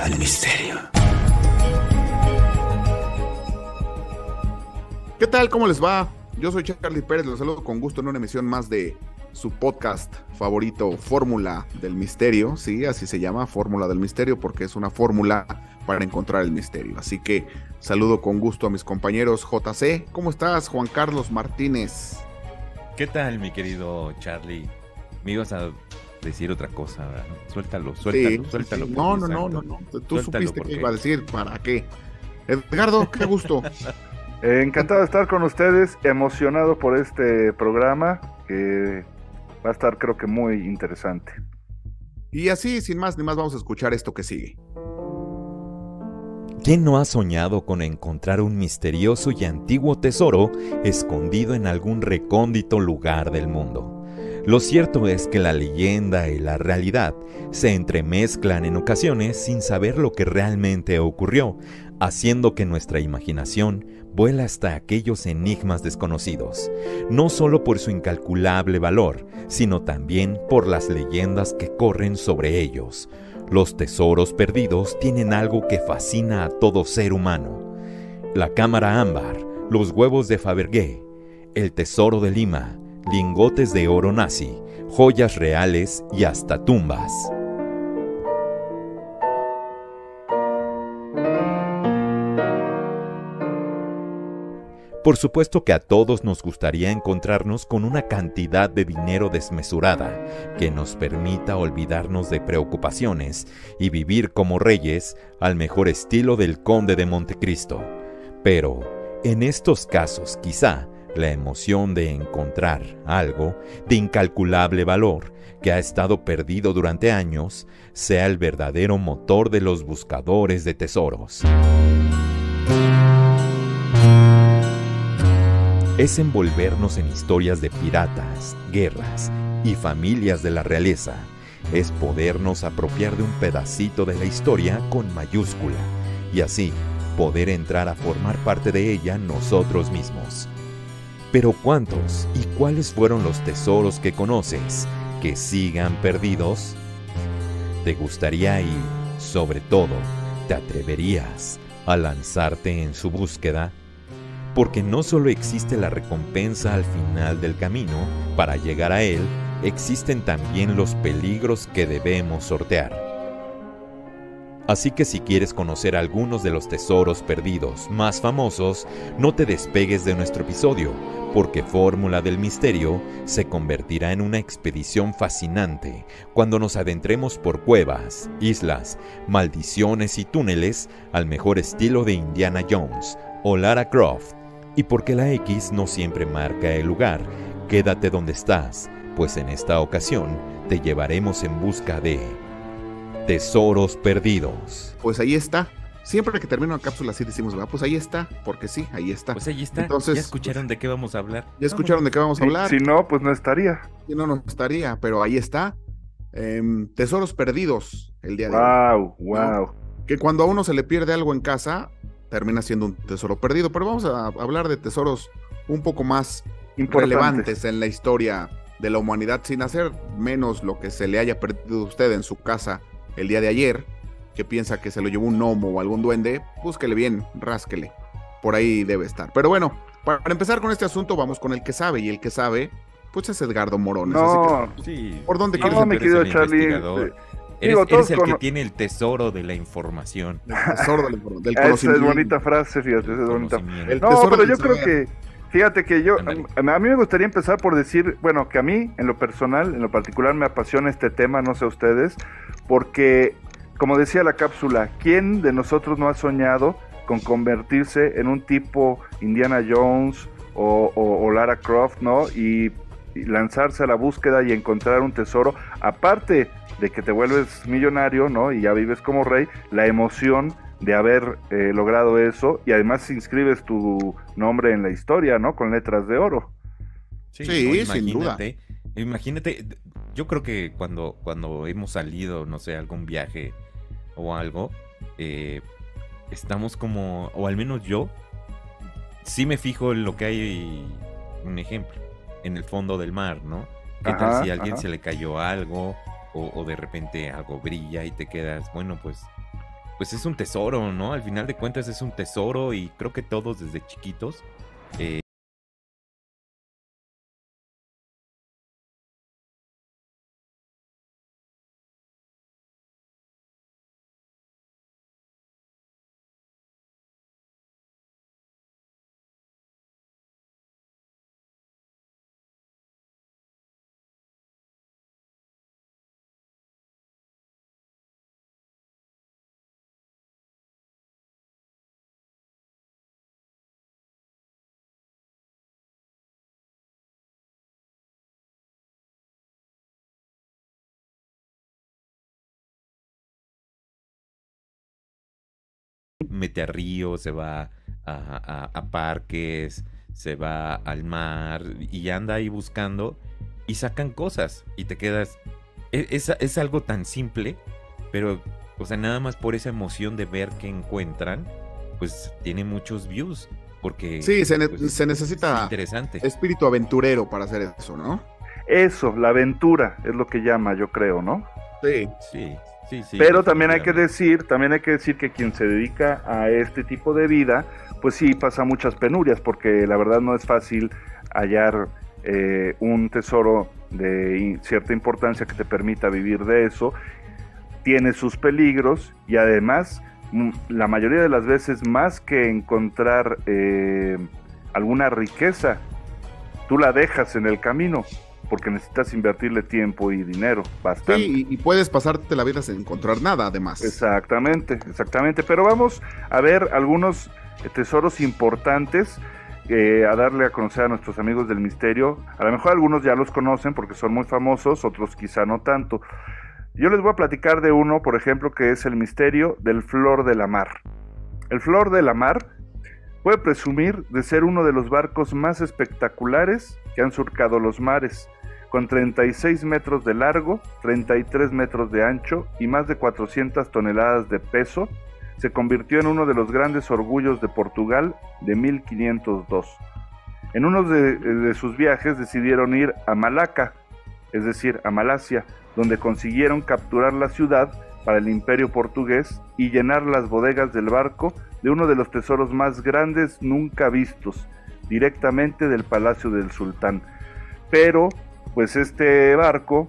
al misterio. ¿Qué tal? ¿Cómo les va? Yo soy Charlie Pérez, los saludo con gusto en una emisión más de su podcast favorito, Fórmula del Misterio. Sí, así se llama, Fórmula del Misterio, porque es una fórmula para encontrar el misterio. Así que saludo con gusto a mis compañeros. JC, ¿cómo estás? Juan Carlos Martínez. ¿Qué tal, mi querido Charlie? Me ibas a decir otra cosa, ¿verdad? Suéltalo. Sí. No. Tú Suéltalo, supiste porque que iba a decir, ¿para qué? Edgardo, qué gusto. Encantado de estar con ustedes, emocionado por este programa que va a estar, creo que, muy interesante. Y así, sin más ni más, vamos a escuchar esto que sigue. ¿Quién no ha soñado con encontrar un misterioso y antiguo tesoro escondido en algún recóndito lugar del mundo? Lo cierto es que la leyenda y la realidad se entremezclan en ocasiones sin saber lo que realmente ocurrió, haciendo que nuestra imaginación vuela hasta aquellos enigmas desconocidos, no solo por su incalculable valor, sino también por las leyendas que corren sobre ellos. Los tesoros perdidos tienen algo que fascina a todo ser humano. La cámara ámbar, los huevos de Fabergé, el tesoro de Lima, lingotes de oro nazi, joyas reales y hasta tumbas. Por supuesto que a todos nos gustaría encontrarnos con una cantidad de dinero desmesurada que nos permita olvidarnos de preocupaciones y vivir como reyes al mejor estilo del Conde de Montecristo. Pero, en estos casos, quizá, la emoción de encontrar algo de incalculable valor que ha estado perdido durante años sea el verdadero motor de los buscadores de tesoros. Es envolvernos en historias de piratas, guerras y familias de la realeza. Es podernos apropiar de un pedacito de la historia con mayúscula y así poder entrar a formar parte de ella nosotros mismos. Pero ¿cuántos y cuáles fueron los tesoros que conoces que sigan perdidos? ¿Te gustaría y, sobre todo, te atreverías a lanzarte en su búsqueda? Porque no solo existe la recompensa al final del camino, para llegar a él, existen también los peligros que debemos sortear. Así que si quieres conocer algunos de los tesoros perdidos más famosos, no te despegues de nuestro episodio, porque Fórmula del Misterio se convertirá en una expedición fascinante cuando nos adentremos por cuevas, islas, maldiciones y túneles al mejor estilo de Indiana Jones o Lara Croft. Y porque la X no siempre marca el lugar, quédate donde estás, pues en esta ocasión te llevaremos en busca de tesoros perdidos. Pues ahí está. Siempre que termino una cápsula así decimos, pues ahí está, porque sí, ahí está. Pues ahí está. Entonces, ¿ya escucharon de qué vamos a hablar? ¿Ya escucharon de qué vamos a hablar? Si no, pues no estaría. Si no, no estaría, pero ahí está. Tesoros perdidos el día de hoy. Wow. ¿No? Que cuando a uno se le pierde algo en casa, termina siendo un tesoro perdido. Pero vamos a hablar de tesoros un poco más relevantes en la historia de la humanidad, sin hacer menos lo que se le haya perdido a usted en su casa el día de ayer, que piensa que se lo llevó un gnomo o algún duende. Búsquele bien, rásquele, por ahí debe estar. Pero bueno, para empezar con este asunto, vamos con el que sabe, y el que sabe, pues es Edgardo Morones. No, que, sí. ¿por dónde quieres mi querido Charlie? Eres el que tiene el tesoro de la información. El tesoro del conocimiento. Esa es bonita frase, fíjate, esa es bonita. No, pero yo creo que, fíjate que a mí me gustaría empezar por decir, bueno, que a mí, en lo personal, en lo particular, me apasiona este tema, no sé ustedes, porque, como decía la cápsula, ¿quién de nosotros no ha soñado con convertirse en un tipo Indiana Jones o Lara Croft, ¿no? Y lanzarse a la búsqueda y encontrar un tesoro, aparte de que te vuelves millonario, ¿no? Y ya vives como rey, la emoción de haber logrado eso, y además inscribes tu nombre en la historia, ¿no? Con letras de oro. Sí, sin duda. Imagínate, yo creo que cuando hemos salido, no sé, algún viaje o algo, estamos como, o al menos yo, sí me fijo en lo que hay, un ejemplo, en el fondo del mar, ¿no? ¿Qué tal si a alguien se le cayó algo, o de repente algo brilla y te quedas, bueno, pues pues es un tesoro, ¿no? Al final de cuentas es un tesoro y creo que todos desde chiquitos mete a ríos, se va a parques, se va al mar y anda ahí buscando y sacan cosas y te quedas... Es algo tan simple, pero, o sea, nada más por esa emoción de ver que encuentran, pues tiene muchos views, porque... Sí, se pues, necesita interesante. Espíritu aventurero para hacer eso, ¿no? Eso, la aventura es lo que llama, yo creo, ¿no? Sí. Sí. Pero también hay que decir que quien se dedica a este tipo de vida, pues sí pasa muchas penurias, porque la verdad no es fácil hallar un tesoro de cierta importancia que te permita vivir de eso. Tiene sus peligros y además, la mayoría de las veces, más que encontrar alguna riqueza, tú la dejas en el camino, porque necesitas invertirle tiempo y dinero, bastante. Sí, y puedes pasarte la vida sin encontrar nada, además. Exactamente, pero vamos a ver algunos tesoros importantes, a darle a conocer a nuestros amigos del misterio. A lo mejor algunos ya los conocen porque son muy famosos, otros quizá no tanto. Yo les voy a platicar de uno, por ejemplo, que es el misterio del Flor de la Mar. El Flor de la Mar puede presumir de ser uno de los barcos más espectaculares que han surcado los mares, con 36 metros de largo, 33 metros de ancho y más de 400 toneladas de peso. Se convirtió en uno de los grandes orgullos de Portugal de 1502. En uno de sus viajes decidieron ir a Malaca, es decir, a Malasia, donde consiguieron capturar la ciudad para el Imperio portugués y llenar las bodegas del barco de uno de los tesoros más grandes nunca vistos, directamente del palacio del sultán. Pero pues este barco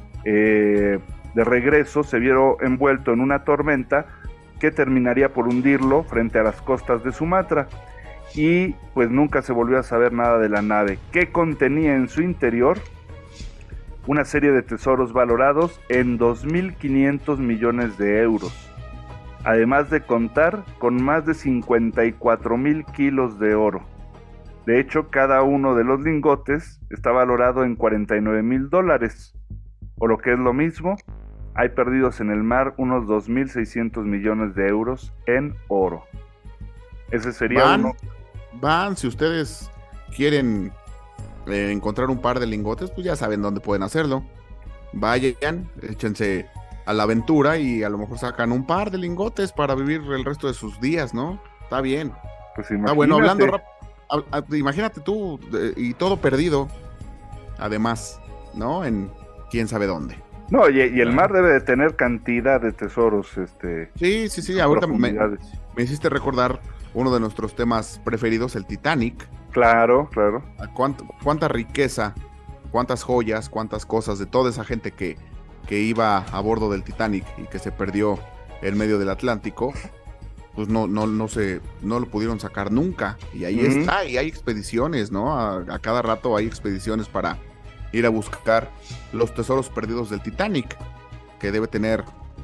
de regreso se vio envuelto en una tormenta que terminaría por hundirlo frente a las costas de Sumatra, y pues nunca se volvió a saber nada de la nave, que contenía en su interior una serie de tesoros valorados en 2.500 millones de euros, además de contar con más de 54.000 kilos de oro. De hecho, cada uno de los lingotes está valorado en $49,000, o lo que es lo mismo, hay perdidos en el mar unos 2.600 millones de euros en oro. Ese sería si ustedes quieren encontrar un par de lingotes, pues ya saben dónde pueden hacerlo. Vayan, échense a la aventura y a lo mejor sacan un par de lingotes para vivir el resto de sus días, ¿no? Está bien. Pues imagínate. Está bueno, hablando rápido. Imagínate tú, y todo perdido, además, ¿no? En quién sabe dónde. No, y el mar debe de tener cantidad de tesoros. Sí, ahorita me hiciste recordar uno de nuestros temas preferidos, el Titanic. Claro. Cuánta riqueza, cuántas joyas, cuántas cosas de toda esa gente que iba a bordo del Titanic y que se perdió en medio del Atlántico. Pues no lo pudieron sacar nunca. Y ahí está, y hay expediciones, ¿no? A cada rato hay expediciones para ir a buscar los tesoros perdidos del Titanic, que debe tener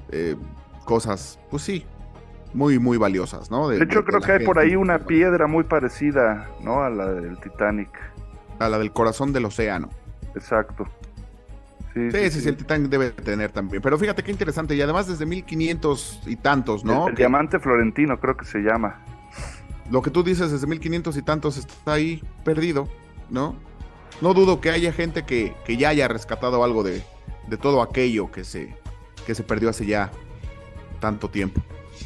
cosas, pues sí, muy, muy valiosas, ¿no? De hecho, creo que hay por ahí una piedra muy parecida, ¿no? A la del Titanic. A la del corazón del océano. Exacto. Sí, el Titanic debe tener también. Pero fíjate qué interesante, y además desde 1500 y tantos, ¿no? El diamante florentino creo que se llama. Lo que tú dices, desde 1500 y tantos está ahí perdido, ¿no? No dudo que haya gente que ya haya rescatado algo de todo aquello que se perdió hace ya tanto tiempo.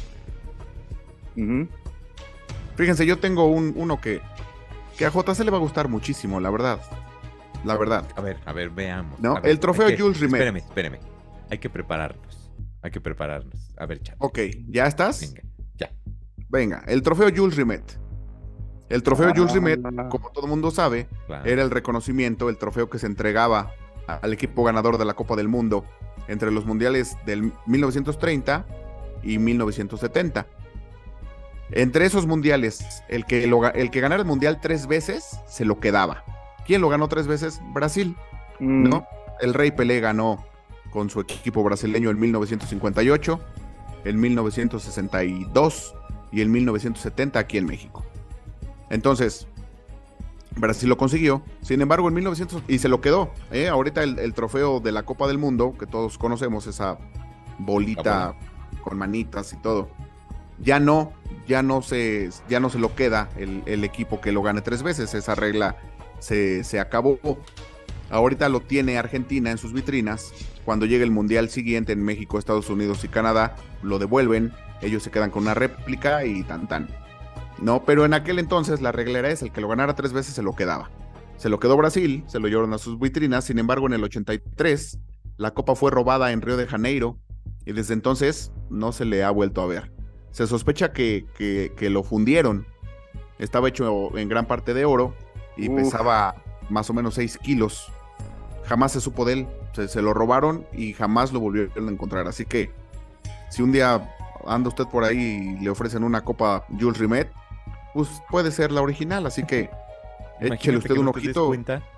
Fíjense, yo tengo uno que a JC le va a gustar muchísimo, la verdad. A ver, veamos. ¿No? A ver, el trofeo Jules Rimet. Espérame. Hay que prepararnos. Hay que prepararnos. A ver, chat. Ok, ¿ya estás? Venga, ya. Venga, el trofeo Jules Rimet. El trofeo Jules Rimet, como todo el mundo sabe, era el reconocimiento, el trofeo que se entregaba al equipo ganador de la Copa del Mundo entre los mundiales del 1930 y 1970. Entre esos mundiales, el que ganara el mundial 3 veces, se lo quedaba. ¿Quién lo ganó 3 veces? Brasil, ¿no? El Rey Pelé ganó con su equipo brasileño en 1958, en 1962 y en 1970 aquí en México. Entonces, Brasil lo consiguió. Sin embargo, en 1900 y se lo quedó. Ahorita el trofeo de la Copa del Mundo, que todos conocemos, esa bolita con manitas y todo, ya no se lo queda el equipo que lo gane 3 veces. Esa regla se acabó. Ahorita lo tiene Argentina en sus vitrinas. Cuando llegue el mundial siguiente en México, Estados Unidos y Canadá, lo devuelven. Ellos se quedan con una réplica y tan. No, pero en aquel entonces la regla era esa: el que lo ganara 3 veces se lo quedaba. Se lo quedó Brasil, se lo llevaron a sus vitrinas. Sin embargo, en el 83, la copa fue robada en Río de Janeiro y desde entonces no se le ha vuelto a ver. Se sospecha que lo fundieron. Estaba hecho en gran parte de oro y pesaba más o menos 6 kilos. Jamás se supo de él. Se lo robaron y jamás lo volvieron a encontrar. Así que si un día anda usted por ahí y le ofrecen una copa Jules Rimet, pues puede ser la original. Así que échele usted un ojito.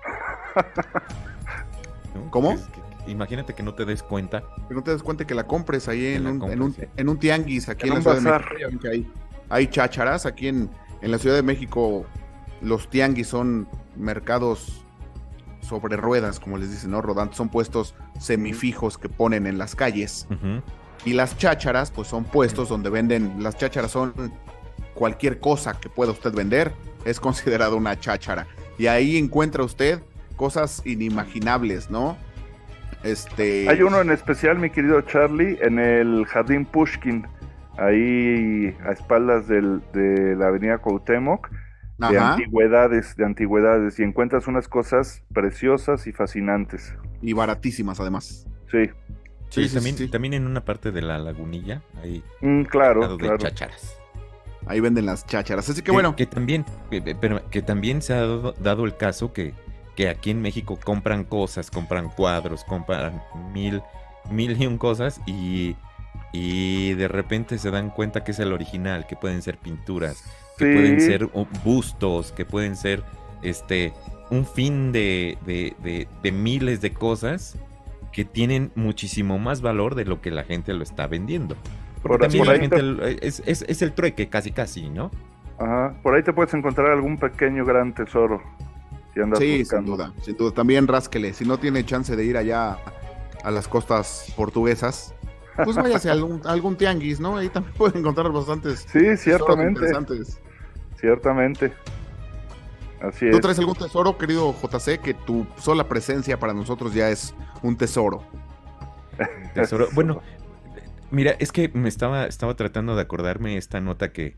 ¿No? ¿Cómo? Imagínate que no te des cuenta. Que no te des cuenta, que la compres ahí en un tianguis aquí en la Ciudad de México. Hay chácharas aquí en la Ciudad de México. Los tianguis son mercados sobre ruedas, como les dicen, ¿no? Rodantes, son puestos semifijos que ponen en las calles. Y las chácharas, pues son puestos donde venden. Las chácharas son cualquier cosa que pueda usted vender, es considerado una cháchara. Y ahí encuentra usted cosas inimaginables, ¿no? Hay uno en especial, mi querido Charlie, en el Jardín Pushkin, ahí a espaldas de la avenida Cuauhtémoc, de antigüedades, y encuentras unas cosas preciosas y fascinantes. Y baratísimas, además. Sí. Sí. También en una parte de la lagunilla hay claro. De chácharas. Ahí venden las chácharas, así que bueno. Que también se ha dado el caso que aquí en México compran cosas, compran cuadros, compran mil y un cosas y de repente se dan cuenta que es el original, que pueden ser pinturas, que pueden ser bustos, que pueden ser un fin de miles de cosas que tienen muchísimo más valor de lo que la gente lo está vendiendo. Porque también la gente es el trueque casi, ¿no? Ajá, por ahí te puedes encontrar algún pequeño gran tesoro. Si andas buscando. Sin duda. También rásquele. Si no tiene chance de ir allá a las costas portuguesas, pues váyase a algún tianguis, ¿no? Ahí también pueden encontrar bastantes. Sí, ciertamente. Interesantes. Ciertamente. Así es. ¿Tú traes algún tesoro, querido JC, que tu sola presencia para nosotros ya es un tesoro? Tesoro. Bueno, mira, es que me estaba tratando de acordarme esta nota que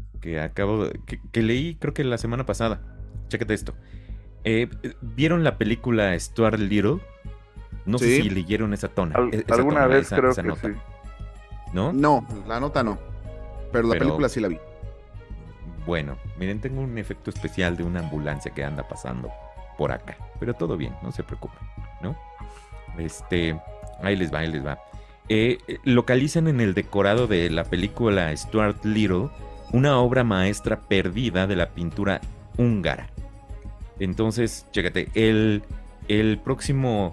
leí, creo que la semana pasada. Chécate esto. ¿Vieron la película Stuart Little? No sé si leyeron esa alguna vez creo que nota. Sí. ¿No? No, la nota no. Pero la película sí la vi. Bueno, miren, tengo un efecto especial de una ambulancia que anda pasando por acá. Pero todo bien, no se preocupen, ¿no? Ahí les va. Localizan en el decorado de la película Stuart Little una obra maestra perdida de la pintura húngara. Entonces, chécate, el próximo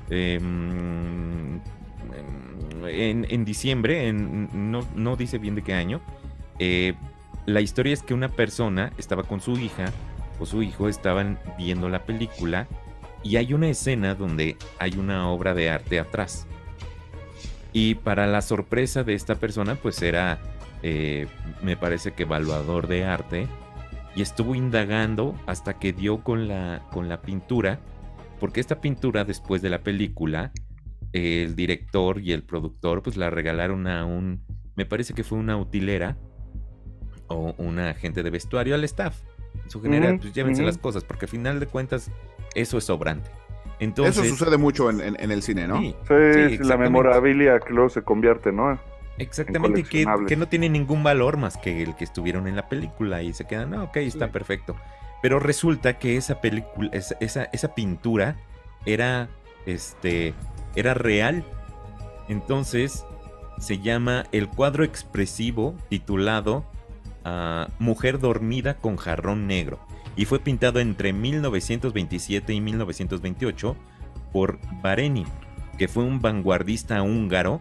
en diciembre, no dice bien de qué año, la historia es que una persona estaba con su hija o su hijo, estaban viendo la película y hay una escena donde hay una obra de arte atrás. Y para la sorpresa de esta persona, pues era, me parece que evaluador de arte, y estuvo indagando hasta que dio con la pintura, porque esta pintura, después de la película, el director y el productor pues la regalaron me parece que fue una utilera o una agente de vestuario al staff. En su general, pues llévense las cosas, porque al final de cuentas eso es sobrante. Entonces, eso sucede mucho en el cine, ¿no? Sí, la memorabilia que luego se convierte, ¿no? Exactamente, que no tiene ningún valor más que el que estuvieron en la película y se quedan, ok, está perfecto. Pero resulta que esa película, esa pintura era real. Entonces se llama el cuadro expresivo titulado Mujer dormida con jarrón negro. Y fue pintado entre 1927 y 1928 por Bareni, que fue un vanguardista húngaro,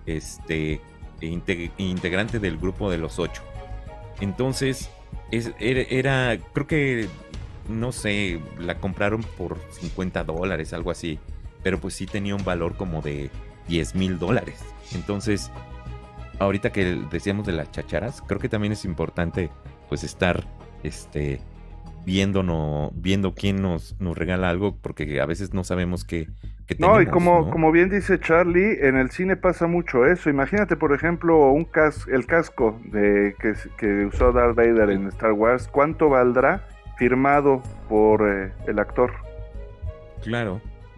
integrante del grupo de los 8. Entonces, era, creo que, no sé, la compraron por $50, algo así, pero pues sí tenía un valor como de $10,000. Entonces, ahorita que decíamos de las chacharas, creo que también es importante pues estar viendo quién nos regala algo, porque a veces no sabemos qué tenemos. No, y como bien dice Charlie, en el cine pasa mucho eso. Imagínate, por ejemplo, el casco que usó Darth Vader en Star Wars. ¿Cuánto valdrá firmado por el actor? Claro,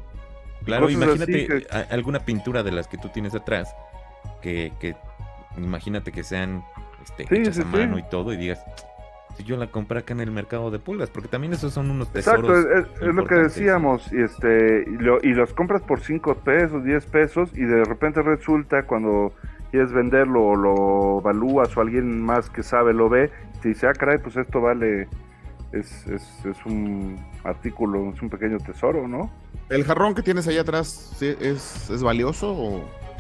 imagínate alguna pintura de las que tú tienes atrás, que imagínate que sean hechas a mano y todo, y digas, si yo la compré acá en el mercado de pulgas, porque también esos son unos tesoros. Exacto, es lo que decíamos, y los compras por 5 pesos, 10 pesos, y de repente resulta cuando quieres venderlo o lo evalúas o alguien más que sabe lo ve, te dice, caray, pues esto vale, es un artículo, es un pequeño tesoro, ¿no? ¿El jarrón que tienes ahí atrás es valioso o...?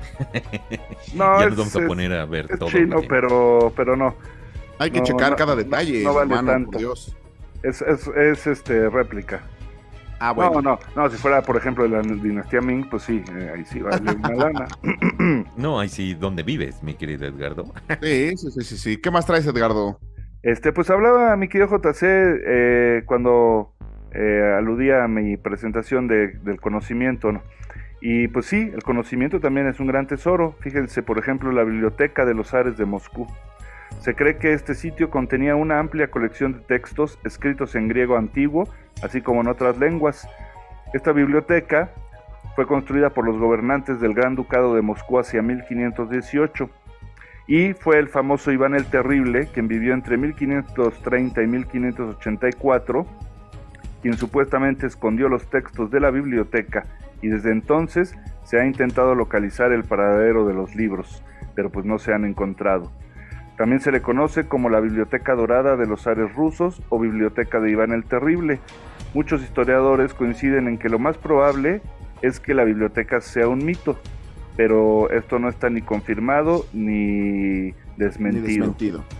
No, ya nos vamos a poner a ver es todo. Chino, pero no. Hay que checar cada detalle, no vale hermano, tanto. por Dios. Es réplica. Ah, bueno. No, si fuera, por ejemplo, la dinastía Ming, pues sí, ahí sí vale una lana. No, ahí sí, ¿dónde vives, mi querido Edgardo? Sí. ¿Qué más traes, Edgardo? Pues hablaba mi querido JC cuando aludía a mi presentación del conocimiento, ¿no? Y pues sí, el conocimiento también es un gran tesoro. Fíjense, por ejemplo, la Biblioteca de los Zares de Moscú. Se cree que este sitio contenía una amplia colección de textos escritos en griego antiguo, así como en otras lenguas. Esta biblioteca fue construida por los gobernantes del Gran Ducado de Moscú hacia 1518 y fue el famoso Iván el Terrible, quien vivió entre 1530 y 1584, quien supuestamente escondió los textos de la biblioteca, y desde entonces se ha intentado localizar el paradero de los libros, pero pues no se han encontrado. También se le conoce como la Biblioteca Dorada de los Zares Rusos o Biblioteca de Iván el Terrible. Muchos historiadores coinciden en que lo más probable es que la biblioteca sea un mito, pero esto no está ni confirmado ni desmentido.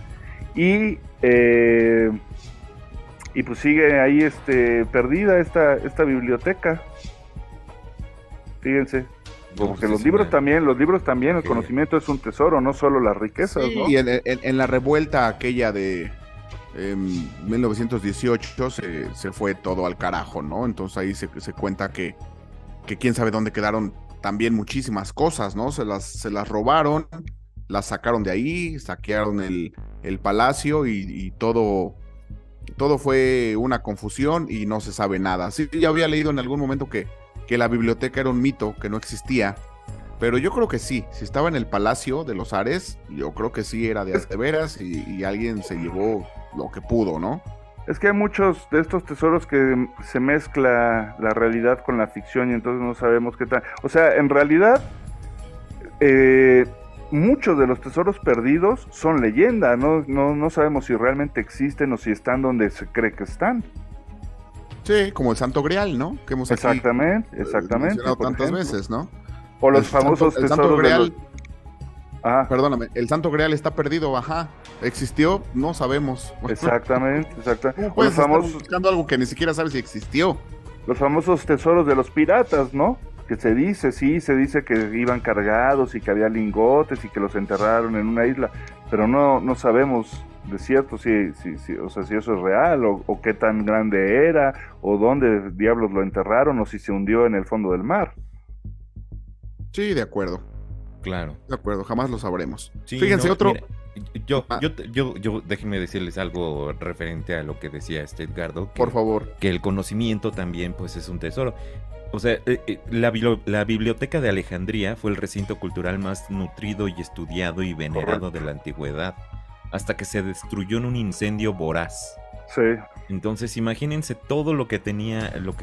Y pues sigue ahí perdida esta biblioteca. Fíjense. Porque los libros también, el conocimiento es un tesoro, no solo las riquezas, sí, ¿no? Y en la revuelta aquella de 1918 se fue todo al carajo, ¿no? Entonces ahí se cuenta que quién sabe dónde quedaron también muchísimas cosas, ¿no? Se las robaron, las sacaron de ahí, saquearon el palacio y todo fue una confusión y no se sabe nada. Sí, ya había leído en algún momento que la biblioteca era un mito, que no existía, pero yo creo que sí, si estaba en el Palacio de los Zares, yo creo que sí era de veras y alguien se llevó lo que pudo, ¿no? Es que hay muchos de estos tesoros que se mezcla la realidad con la ficción y entonces no sabemos qué tal. O sea, en realidad, muchos de los tesoros perdidos son leyenda, no sabemos si realmente existen o si están donde se cree que están. Sí, como el Santo Grial, ¿no? Que hemos exactamente. mencionado tantas veces, ¿no? O los famosos tesoros Santo Grial. Ajá. Perdóname, el Santo Grial está perdido, ajá. ¿Existió? No sabemos. Exactamente. Pues estamos buscando algo que ni siquiera sabes si existió. Los famosos tesoros de los piratas, ¿no? Que se dice que iban cargados y que había lingotes y que los enterraron en una isla, pero no sabemos de cierto si eso es real o qué tan grande era o dónde diablos lo enterraron o si se hundió en el fondo del mar. Sí, de acuerdo. Claro. De acuerdo, jamás lo sabremos. Sí, fíjense, otro... Mira, yo déjenme decirles algo referente a lo que decía Edgardo. Por favor. Que el conocimiento también pues es un tesoro. O sea, la Biblioteca de Alejandría fue el recinto cultural más nutrido y estudiado y venerado de la antigüedad, hasta que se destruyó en un incendio voraz. Sí. Entonces, imagínense todo lo que tenía, lo que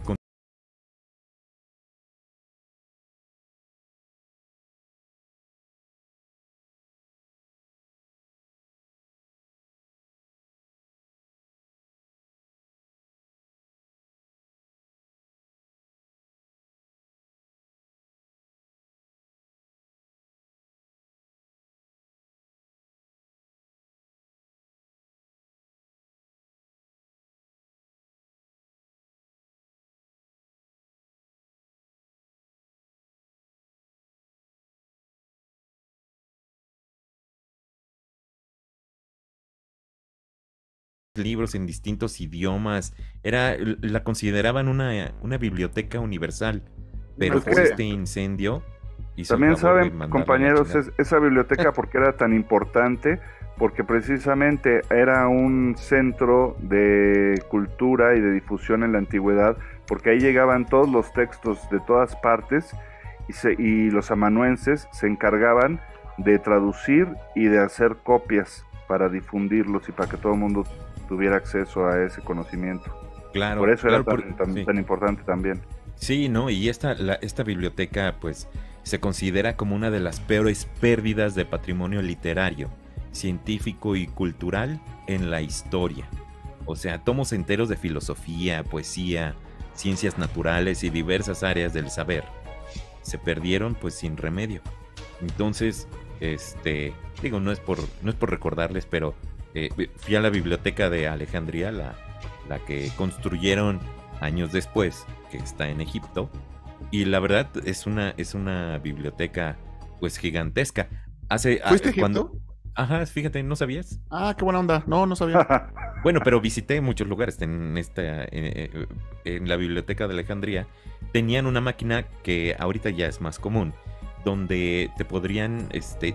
libros en distintos idiomas, la consideraban una biblioteca universal, pero Es por que este incendio hizo el también favor de saben, mandarla a la compañeros, chingada. esa biblioteca porque era tan importante, porque precisamente era un centro de cultura y de difusión en la antigüedad, porque ahí llegaban todos los textos de todas partes y los amanuenses se encargaban de traducir y de hacer copias para difundirlos y para que todo el mundo tuviera acceso a ese conocimiento. Claro, Por eso claro, era sí. tan importante también. Sí, ¿no? Y esta biblioteca, pues, se considera como una de las peores pérdidas de patrimonio literario, científico y cultural en la historia. O sea, tomos enteros de filosofía, poesía, ciencias naturales y diversas áreas del saber se perdieron, pues, sin remedio. Entonces, digo, no es por recordarles, pero fui a la biblioteca de Alejandría, la que construyeron años después, que está en Egipto, y la verdad es una biblioteca pues gigantesca. ¿Fuiste a Cuando, Egipto? ajá, fíjate, ¿no sabías? Ah, qué buena onda. No, no sabía. Bueno, pero visité muchos lugares en la biblioteca de Alejandría. Tenían una máquina que ahorita ya es más común, donde te podrían,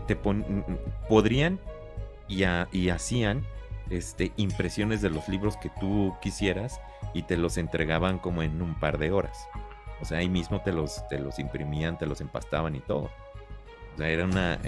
podrían y hacían impresiones de los libros que tú quisieras y te los entregaban como en un par de horas. O sea, ahí mismo te los imprimían, te los empastaban y todo. O sea, era una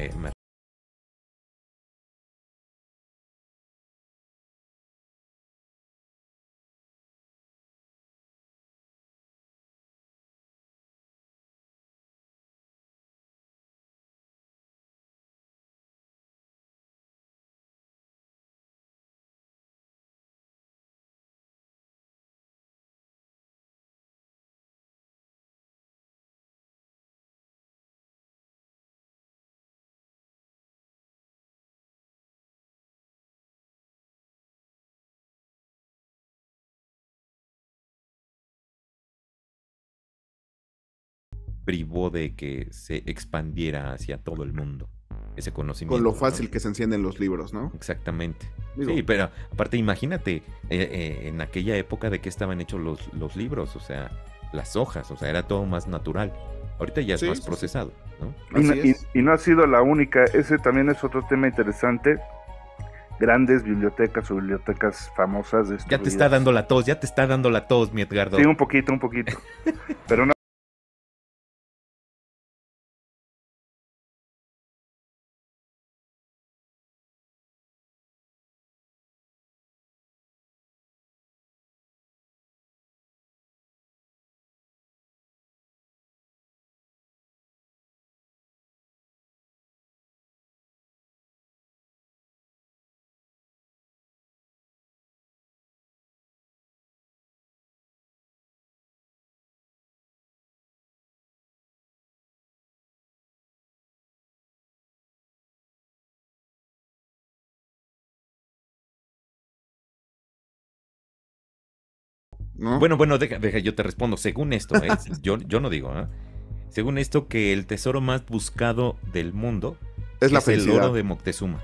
privó de que se expandiera hacia todo el mundo ese Con lo conocimiento, ¿no? fácil que se encienden los libros, ¿no? Exactamente. Digo, Sí, pero aparte imagínate, en aquella época de qué estaban hechos los libros, o sea, las hojas, o sea, era todo más natural. Ahorita ya es sí, más sí, sí. procesado, ¿no? Así es. Y no ha sido la única, ese también es otro tema interesante. Grandes bibliotecas o bibliotecas famosas Ya te destruidas. está dando la tos, ya te está dando la tos, mi Edgardo. Sí, un poquito. Pero no. ¿No? Bueno, deja, yo te respondo. Según esto, yo no digo, ¿eh? Según esto, que el tesoro más buscado del mundo Es la el felicidad. oro de Moctezuma.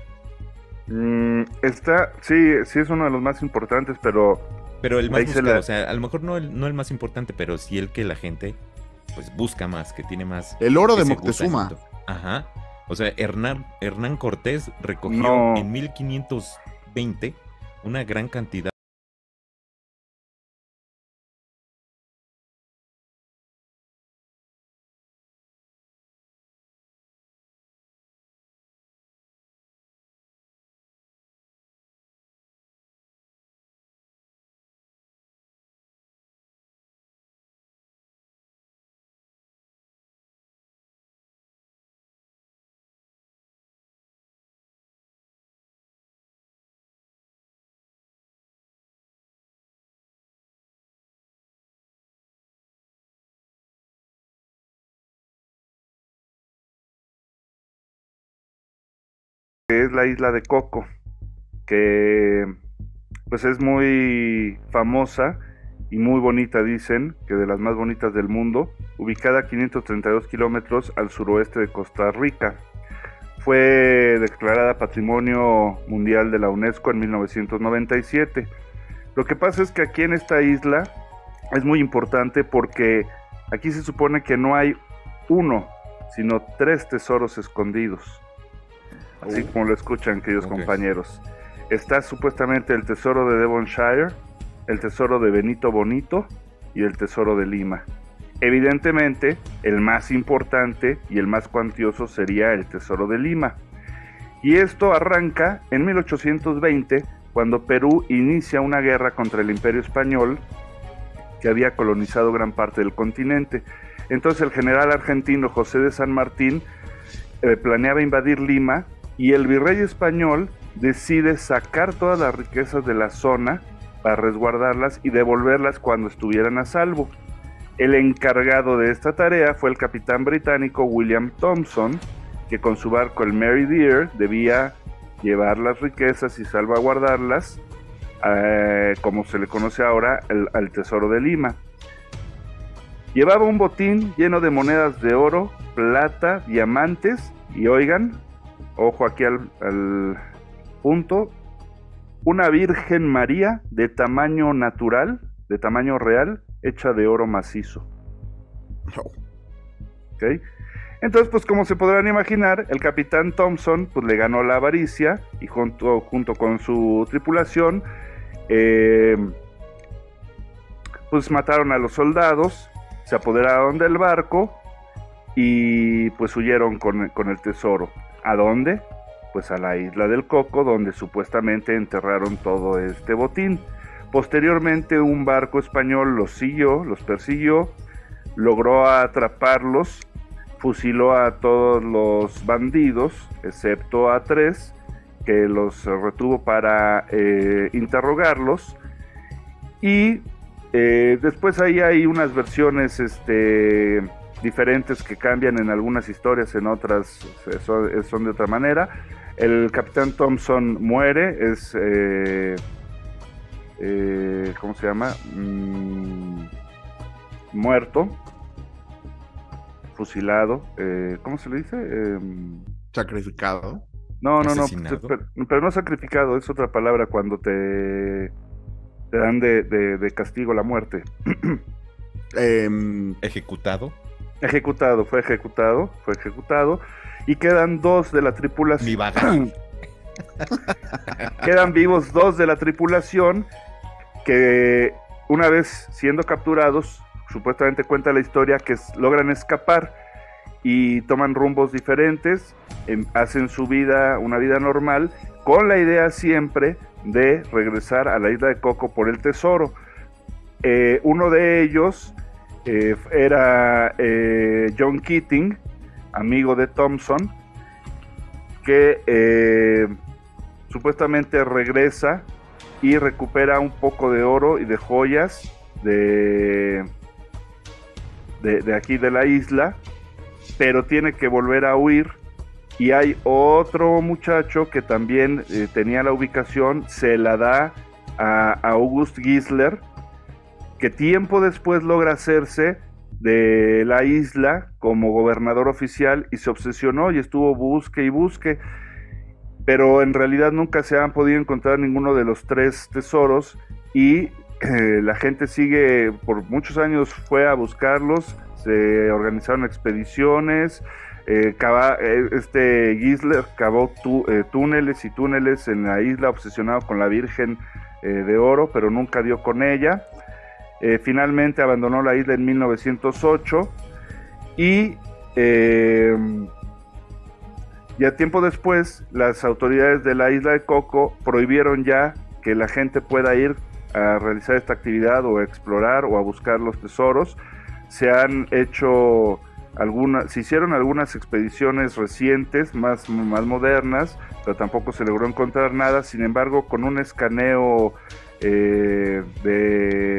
Sí es uno de los más importantes, pero Pero el más ahí buscado, o sea, a lo mejor no el más importante, pero sí el que la gente pues busca más, que tiene más El oro de ese Moctezuma. gusanito. Ajá. O sea, Hernán Cortés recogió No. en 1520 una gran cantidad que es la isla de Coco, que pues es muy famosa y muy bonita, dicen que de las más bonitas del mundo, ubicada a 532 kilómetros al suroeste de Costa Rica. Fue declarada Patrimonio Mundial de la UNESCO en 1997. Lo que pasa es que aquí en esta isla es muy importante porque aquí se supone que no hay uno, sino 3 tesoros escondidos. Así como lo escuchan, queridos compañeros. Está supuestamente el tesoro de Devonshire, el tesoro de Benito Bonito y el tesoro de Lima. Evidentemente, el más importante y el más cuantioso sería el tesoro de Lima. Y esto arranca en 1820, cuando Perú inicia una guerra contra el Imperio Español, que había colonizado gran parte del continente. Entonces el general argentino José de San Martín planeaba invadir Lima, y el virrey español decide sacar todas las riquezas de la zona para resguardarlas y devolverlas cuando estuvieran a salvo. El encargado de esta tarea fue el capitán británico William Thompson, que con su barco el Mary Dear debía llevar las riquezas y salvaguardarlas, como se le conoce ahora, al tesoro de Lima. Llevaba un botín lleno de monedas de oro, plata, diamantes y, oigan, ojo aquí al punto, una Virgen María de tamaño natural, de tamaño real, hecha de oro macizo. ¿Okay? Entonces, pues como se podrán imaginar, el capitán Thompson pues le ganó la avaricia y junto con su tripulación pues mataron a los soldados, se apoderaron del barco y pues huyeron con el tesoro. ¿A dónde? Pues a la isla del Coco, donde supuestamente enterraron todo este botín. Posteriormente un barco español los persiguió, logró atraparlos, fusiló a todos los bandidos, excepto a 3, que los retuvo para interrogarlos. Y después ahí hay unas versiones diferentes que cambian en algunas historias, en otras son de otra manera. El capitán Thompson muere, ¿cómo se llama? Muerto, fusilado, ¿cómo se le dice? Sacrificado. No, pero no sacrificado, es otra palabra cuando te dan de castigo la muerte. ¿Ejecutado? Fue ejecutado. Y quedan 2 de la tripulación. Quedan vivos 2 de la tripulación que, una vez siendo capturados, supuestamente cuenta la historia que logran escapar y toman rumbos diferentes, hacen su vida, una vida normal, con la idea siempre de regresar a la isla de Coco por el tesoro. Uno de ellos era John Keating, amigo de Thompson, que supuestamente regresa y recupera un poco de oro y de joyas de aquí de la isla, pero tiene que volver a huir. Y hay otro muchacho que también tenía la ubicación, se la da a August Gisler, que tiempo después logra hacerse de la isla como gobernador oficial y se obsesionó y estuvo busque y busque, pero en realidad nunca se han podido encontrar ninguno de los 3 tesoros y la gente sigue, por muchos años fue a buscarlos, se organizaron expediciones, Gisler cavó túneles y túneles en la isla, obsesionado con la Virgen de Oro, pero nunca dio con ella. Finalmente abandonó la isla en 1908 y ya tiempo después las autoridades de la isla de Coco prohibieron ya que la gente pueda ir a realizar esta actividad o a explorar o a buscar los tesoros. Se hicieron algunas expediciones recientes, más modernas, pero tampoco se logró encontrar nada. Sin embargo, con un escaneo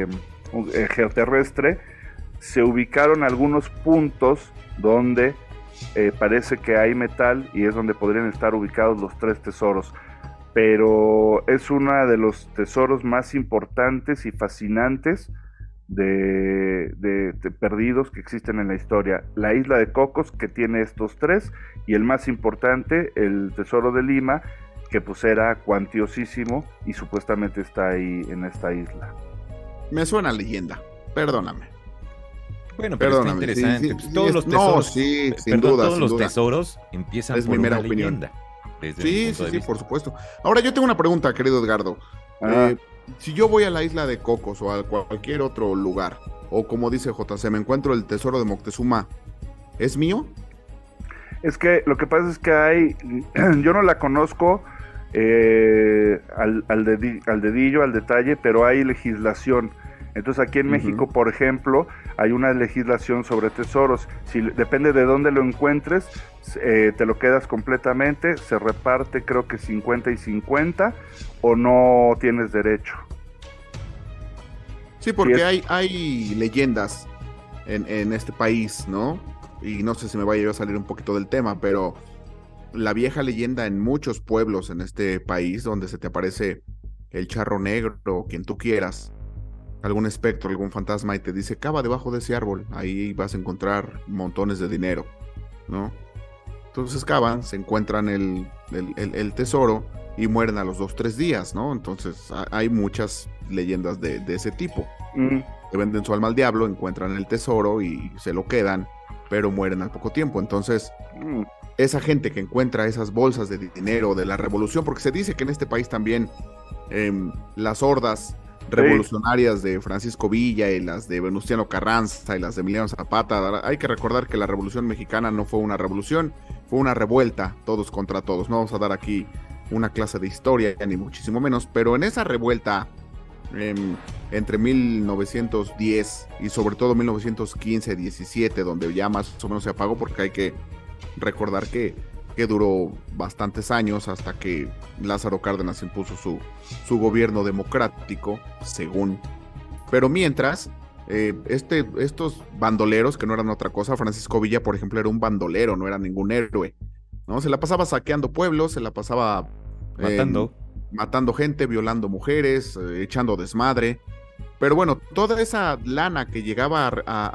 geoterrestre, se ubicaron algunos puntos donde parece que hay metal y es donde podrían estar ubicados los 3 tesoros. Pero es uno de los tesoros más importantes y fascinantes de perdidos que existen en la historia. La isla de Cocos, que tiene estos 3, y el más importante, el tesoro de Lima, que pues era cuantiosísimo y supuestamente está ahí en esta isla. Me suena leyenda, perdóname. Bueno, pero está interesante. Pues todos los tesoros, sin duda, todos los tesoros empiezan por una leyenda. Sí, por supuesto. Ahora yo tengo una pregunta, querido Edgardo. Si yo voy a la isla de Cocos o a cualquier otro lugar, o como dice JC, me encuentro el tesoro de Moctezuma, ¿es mío? Es que lo que pasa es que hay, yo no la conozco al dedillo, al detalle, pero hay legislación. Entonces aquí en México, por ejemplo, hay una legislación sobre tesoros. Depende de dónde lo encuentres, te lo quedas completamente, se reparte creo que 50 y 50 o no tienes derecho. Sí, porque hay leyendas en este país, ¿no? Y no sé si me vaya a salir un poquito del tema, pero la vieja leyenda en muchos pueblos en este país, donde se te aparece el charro negro o quien tú quieras, algún espectro, algún fantasma, y te dice, cava debajo de ese árbol, ahí vas a encontrar montones de dinero, ¿no? Entonces cavan, se encuentran el tesoro y mueren a los 2-3 días, ¿no? Entonces hay muchas leyendas de ese tipo. Le venden su alma al diablo, encuentran el tesoro y se lo quedan, pero mueren al poco tiempo. Entonces, esa gente que encuentra esas bolsas de dinero de la revolución, porque se dice que en este país también las hordas revolucionarias de Francisco Villa y las de Venustiano Carranza y las de Emiliano Zapata, hay que recordar que la Revolución Mexicana no fue una revolución, fue una revuelta, todos contra todos. No vamos a dar aquí una clase de historia, ni muchísimo menos, pero en esa revuelta entre 1910 y sobre todo 1915-17, donde ya más o menos se apagó, porque hay que recordar que duró bastantes años hasta que Lázaro Cárdenas impuso su gobierno democrático, según. Pero mientras, estos bandoleros, que no eran otra cosa, Francisco Villa, por ejemplo, era un bandolero, no era ningún héroe, ¿no? Se la pasaba saqueando pueblos, se la pasaba matando gente, violando mujeres, echando desmadre. Pero bueno, toda esa lana que llegaba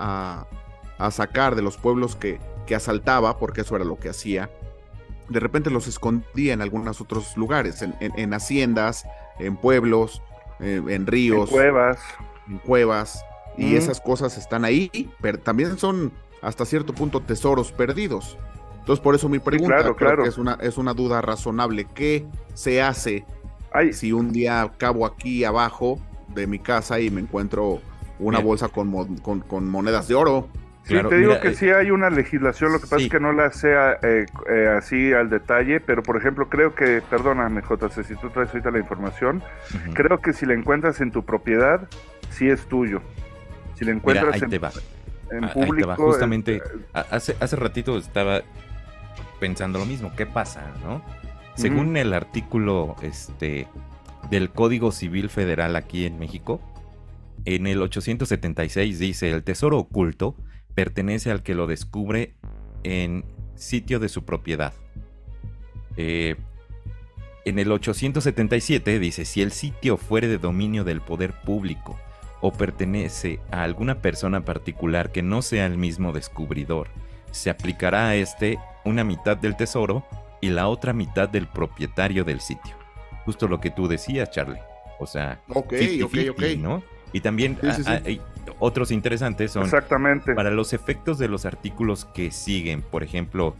a sacar de los pueblos que asaltaba, porque eso era lo que hacía, de repente los escondía en algunos otros lugares, en haciendas, en pueblos, en ríos, en cuevas, y esas cosas están ahí, pero también son hasta cierto punto tesoros perdidos. Entonces por eso mi pregunta, creo que es una duda razonable. ¿Qué se hace si un día acabo aquí abajo de mi casa y me encuentro una bolsa con monedas de oro? Sí, claro, te digo que sí hay una legislación, lo que pasa es que no la sé así al detalle, pero por ejemplo creo que, perdóname JC, si tú traes ahorita la información, creo que si la encuentras en tu propiedad, sí es tuyo. Si la encuentras en público... Ahí te va. Justamente, hace ratito estaba pensando lo mismo, ¿qué pasa, no? Según el artículo del Código Civil Federal aquí en México, en el 876 dice, el tesoro oculto pertenece al que lo descubre en sitio de su propiedad. En el 877 dice, si el sitio fuere de dominio del poder público o pertenece a alguna persona particular que no sea el mismo descubridor, se aplicará a una mitad del tesoro y la otra mitad del propietario del sitio. Justo lo que tú decías, Charlie. O sea, 50-50, ¿no? Y también hay otros interesantes son para los efectos de los artículos que siguen. Por ejemplo,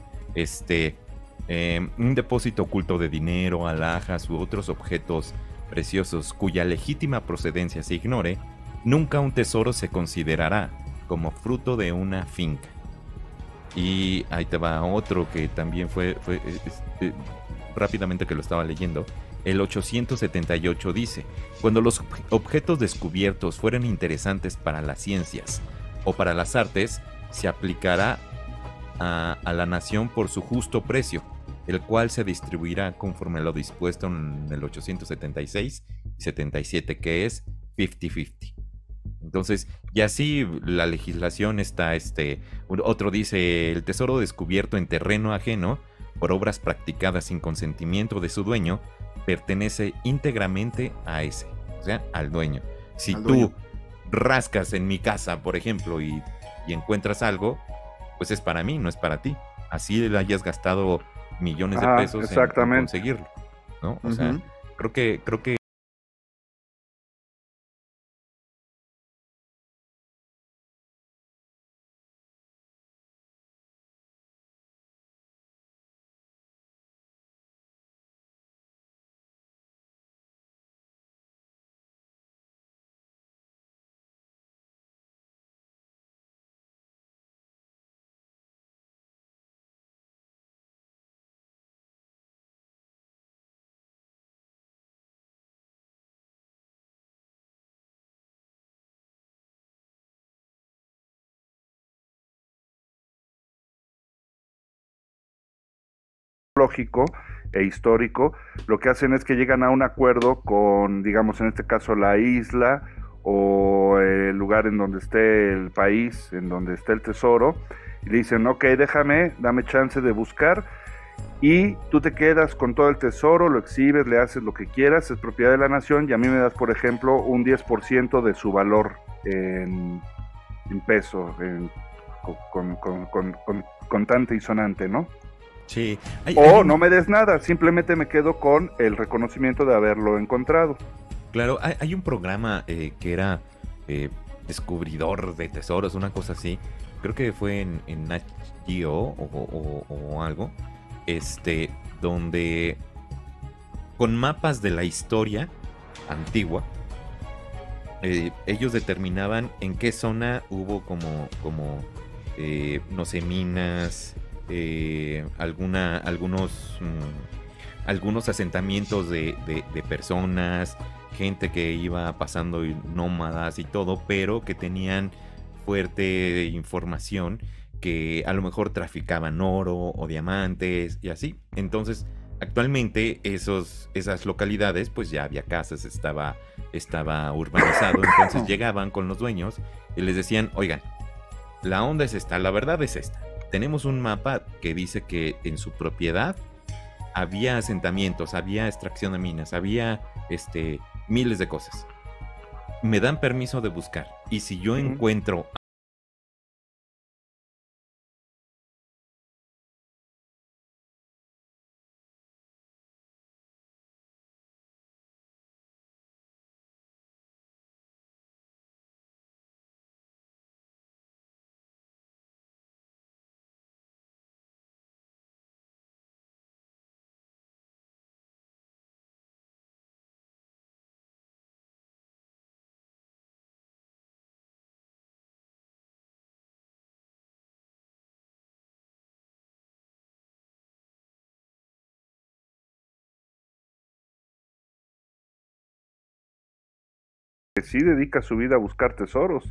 un depósito oculto de dinero, alhajas u otros objetos preciosos cuya legítima procedencia se ignore, nunca un tesoro se considerará como fruto de una finca. Y ahí te va otro que también fue rápidamente que lo estaba leyendo. El 878 dice, cuando los objetos descubiertos fueren interesantes para las ciencias o para las artes, se aplicará a la nación por su justo precio, el cual se distribuirá conforme lo dispuesto en el 876 y 77, que es 50-50. Entonces, y así la legislación está, otro dice, el tesoro descubierto en terreno ajeno por obras practicadas sin consentimiento de su dueño, pertenece íntegramente a ese, o sea, al dueño. Si tú rascas en mi casa, por ejemplo, y encuentras algo, pues es para mí, no es para ti. Así le hayas gastado millones de pesos en conseguirlo, ¿no? O sea, creo que lógico e histórico, lo que hacen es que llegan a un acuerdo con, digamos, en este caso la isla o el lugar en donde esté el país, en donde esté el tesoro, y le dicen, ok, dame chance de buscar, y tú te quedas con todo el tesoro, lo exhibes, le haces lo que quieras, es propiedad de la nación, y a mí me das, por ejemplo, un 10% de su valor en peso, contante y sonante, ¿no? Sí. No me des nada, simplemente me quedo con el reconocimiento de haberlo encontrado. Claro, hay un programa que era descubridor de tesoros, una cosa así. Creo que fue en Nat Geo o algo. Donde con mapas de la historia antigua, ellos determinaban en qué zona hubo como no sé, minas, algunos asentamientos de personas, gente que iba pasando, nómadas y todo, pero que tenían fuerte información que a lo mejor traficaban oro o diamantes y así. Entonces, actualmente esas localidades, pues ya había casas, estaba urbanizado, entonces llegaban con los dueños y les decían, oigan, la onda es esta, la verdad es esta. Tenemos un mapa que dice que en su propiedad había asentamientos, había extracción de minas, había miles de cosas. Me dan permiso de buscar. Y si yo encuentro que sí dedica su vida a buscar tesoros.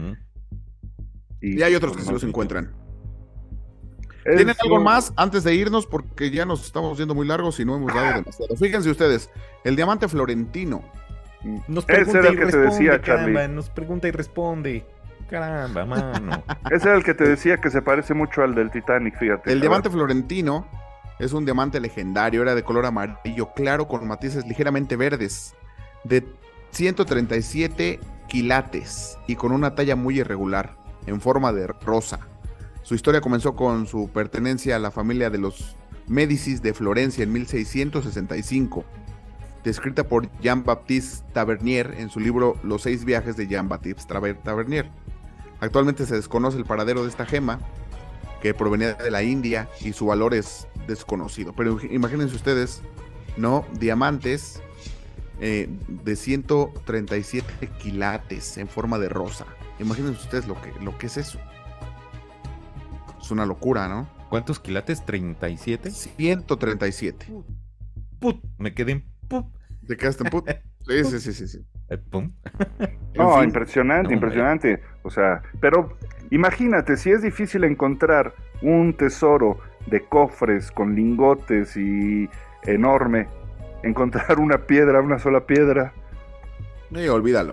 Y hay otros que sí los encuentran. ¿Tienen algo más antes de irnos? Porque ya nos estamos yendo muy largos y no hemos dado demasiado. Fíjense ustedes, el diamante florentino. Ese era el que te decía, Charlie. Caramba, nos pregunta y responde. Caramba, mano. Ese era el que te decía que se parece mucho al del Titanic, fíjate. El diamante florentino es un diamante legendario, era de color amarillo claro con matices ligeramente verdes, de 137 quilates y con una talla muy irregular, en forma de rosa. Su historia comenzó con su pertenencia a la familia de los Médicis de Florencia en 1665, descrita por Jean-Baptiste Tavernier en su libro Los 6 viajes de Jean-Baptiste Tavernier. Actualmente se desconoce el paradero de esta gema, que provenía de la India, y su valor es desconocido. Pero imagínense ustedes, ¿no? Diamantes de 137 quilates en forma de rosa. Imagínense ustedes lo que es eso. Es una locura, ¿no? ¿Cuántos quilates? ¿37? 137. Put, me quedé en put. ¿Te quedaste en put? Sí. Pum. No, impresionante. O sea, pero imagínate, si es difícil encontrar un tesoro de cofres con lingotes y enorme, encontrar una sola piedra. Olvídalo.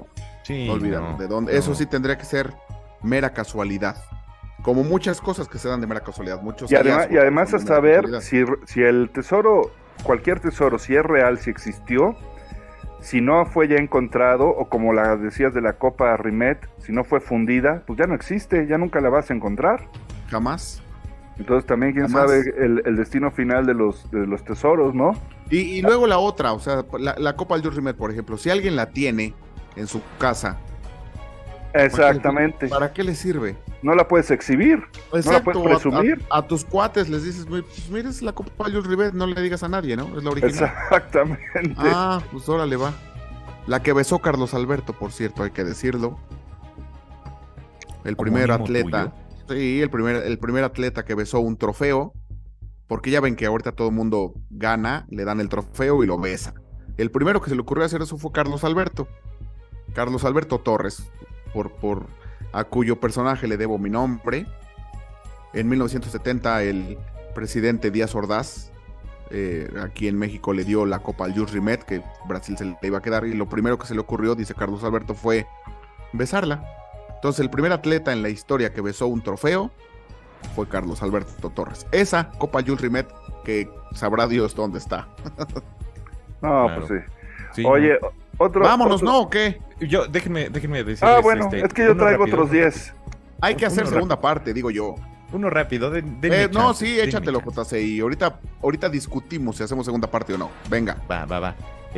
Sí, no olvidar de dónde. Eso sí tendría que ser mera casualidad. Como muchas cosas que se dan de mera casualidad. Y además hasta ver si el tesoro, cualquier tesoro, si es real, si existió, si no fue ya encontrado, o como la decías de la copa Rimet, si no fue fundida, pues ya no existe, ya nunca la vas a encontrar. Jamás. Entonces también quién sabe el destino final de los tesoros, ¿no? Y luego la otra, o sea, la copa Jules Rimet, por ejemplo, si alguien la tiene en su casa. Exactamente. ¿Para qué le sirve? No la puedes exhibir, exacto, no la puedes presumir. A tus cuates les dices, pues mira, es la copa Jules Rimet, no le digas a nadie, ¿no? Es la original. Exactamente. Pues órale va. La que besó Carlos Alberto, por cierto, hay que decirlo. El primer atleta. Tuyo. Sí, el primer atleta que besó un trofeo. Porque ya ven que ahorita todo el mundo gana, le dan el trofeo y lo besa. El primero que se le ocurrió hacer eso fue Carlos Alberto. Carlos Alberto Torres, a cuyo personaje le debo mi nombre. En 1970 el presidente Díaz Ordaz, aquí en México, le dio la copa al Jules Rimet, que Brasil se le iba a quedar, y lo primero que se le ocurrió, dice Carlos Alberto, fue besarla. Entonces el primer atleta en la historia que besó un trofeo fue Carlos Alberto Torres. Esa copa Jules Rimet, que sabrá Dios dónde está. No, claro. Pues sí. Oye, vámonos, ¿no? ¿O qué? Déjenme decirles. Bueno, es que yo traigo otros 10. Hay que hacer segunda parte, digo yo. Uno rápido. No, sí, échatelo, JC, y ahorita discutimos si hacemos segunda parte o no. Venga. Va.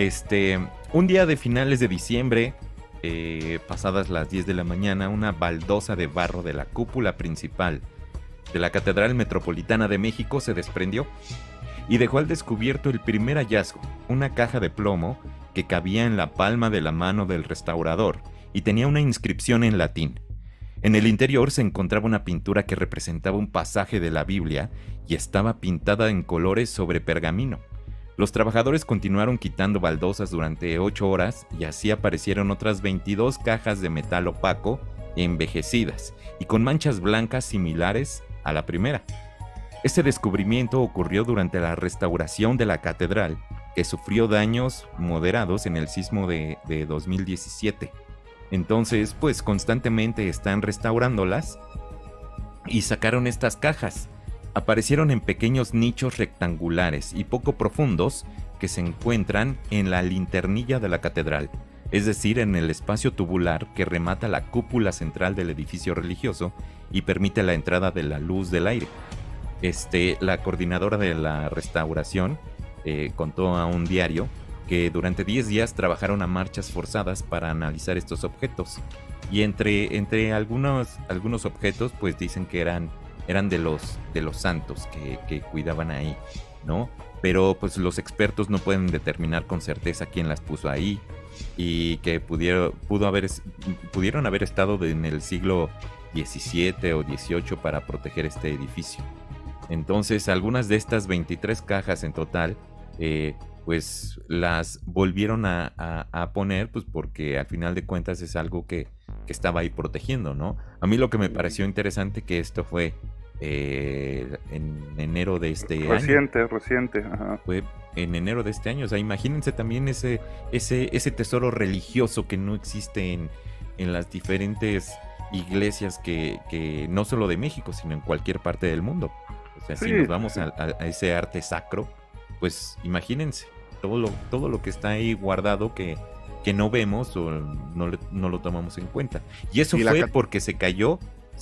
Un día de finales de diciembre, pasadas las 10 de la mañana, una baldosa de barro de la cúpula principal de la Catedral Metropolitana de México se desprendió y dejó al descubierto el primer hallazgo, una caja de plomo que cabía en la palma de la mano del restaurador y tenía una inscripción en latín. En el interior se encontraba una pintura que representaba un pasaje de la Biblia y estaba pintada en colores sobre pergamino. Los trabajadores continuaron quitando baldosas durante 8 horas y así aparecieron otras 22 cajas de metal opaco envejecidas y con manchas blancas similares a la primera. Este descubrimiento ocurrió durante la restauración de la catedral, que sufrió daños moderados en el sismo de 2017. Entonces, pues constantemente están restaurándolas y sacaron estas cajas. Aparecieron en pequeños nichos rectangulares y poco profundos que se encuentran en la linternilla de la catedral, es decir, en el espacio tubular que remata la cúpula central del edificio religioso y permite la entrada de la luz del aire. La coordinadora de la restauración contó a un diario que durante 10 días trabajaron a marchas forzadas para analizar estos objetos. Y entre algunos objetos, pues dicen que eran de los santos que cuidaban ahí, ¿no? Pero pues los expertos no pueden determinar con certeza quién las puso ahí y que pudieron haber estado en el siglo XVII o XVIII para proteger este edificio. Entonces, algunas de estas 23 cajas en total, pues las volvieron a poner, pues porque al final de cuentas es algo que estaba ahí protegiendo, ¿no? A mí lo que me pareció interesante que esto fue en enero de este año. Reciente, ajá. Fue en enero de este año. O sea, imagínense también ese tesoro religioso que no existe en las diferentes iglesias que no solo de México, sino en cualquier parte del mundo. O sea, sí. Si nos vamos a ese arte sacro, pues imagínense todo lo que está ahí guardado que no vemos o no lo tomamos en cuenta. Y eso fue porque se cayó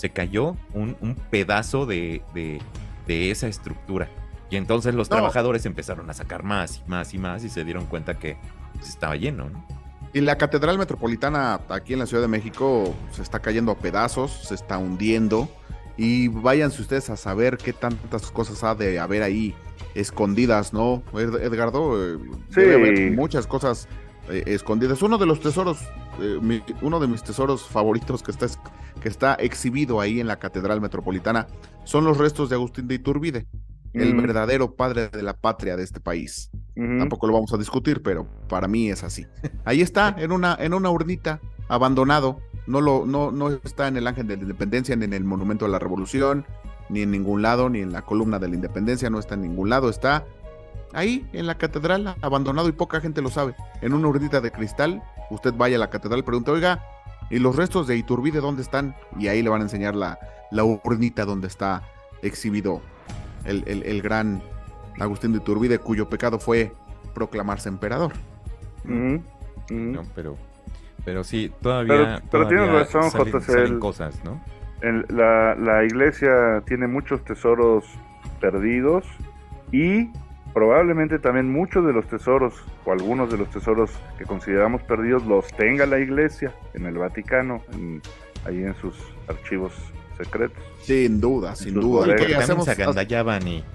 un pedazo de esa estructura. Y entonces los trabajadores empezaron a sacar más y más y más y se dieron cuenta que pues, estaba lleno, ¿no? Y la Catedral Metropolitana aquí en la Ciudad de México se está cayendo a pedazos, se está hundiendo. Y váyanse ustedes a saber qué tantas cosas ha de haber ahí escondidas, ¿no, Edgardo? Sí. Debe haber muchas cosas escondidas. Uno de los tesoros, uno de mis tesoros favoritos que está exhibido ahí en la Catedral Metropolitana son los restos de Agustín de Iturbide, el verdadero padre de la patria de este país. Tampoco lo vamos a discutir, pero para mí es así. Ahí está, en una urnita, abandonado. No está en el Ángel de la Independencia, ni en el Monumento de la Revolución, ni en ningún lado, ni en la Columna de la Independencia, no está en ningún lado, está ahí en la catedral, abandonado, y poca gente lo sabe. En una urnita de cristal, usted vaya a la catedral y pregunta, oiga, ¿Y los restos de Iturbide dónde están? Y ahí le van a enseñar la urnita donde está exhibido el gran Agustín de Iturbide, cuyo pecado fue proclamarse emperador. No, pero sí, todavía tienes razón, salen cosas, ¿no? La iglesia tiene muchos tesoros perdidos y probablemente también muchos de los tesoros o algunos de los tesoros que consideramos perdidos los tenga la iglesia en el Vaticano, ahí en sus archivos secretos. Sin duda. Porque también se agandallaban y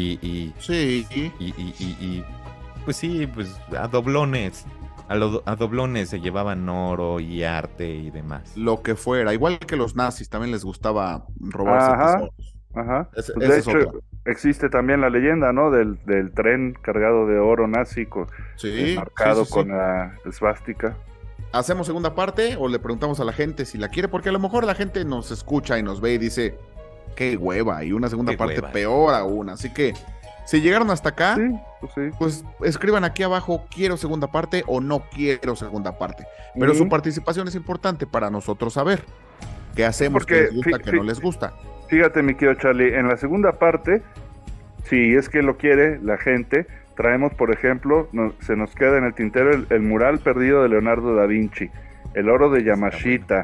pues sí, pues a doblones se llevaban oro y arte y demás. Lo que fuera, igual que los nazis también les gustaba robarse tesoros. Ajá. Pues de hecho, existe también la leyenda, ¿no? Del tren cargado de oro nazi marcado con la esvástica. ¿Hacemos segunda parte o le preguntamos a la gente si la quiere? Porque a lo mejor la gente nos escucha y nos ve y dice, qué hueva, y una segunda parte peor aún. Así que, si llegaron hasta acá, pues escriban aquí abajo, quiero segunda parte o no quiero segunda parte. Pero su participación es importante para nosotros saber qué hacemos, qué les gusta, qué no les gusta. Fíjate, mi querido Charlie, en la segunda parte, si es que lo quiere la gente, traemos, por ejemplo, se nos queda en el tintero el mural perdido de Leonardo da Vinci, el oro de Yamashita,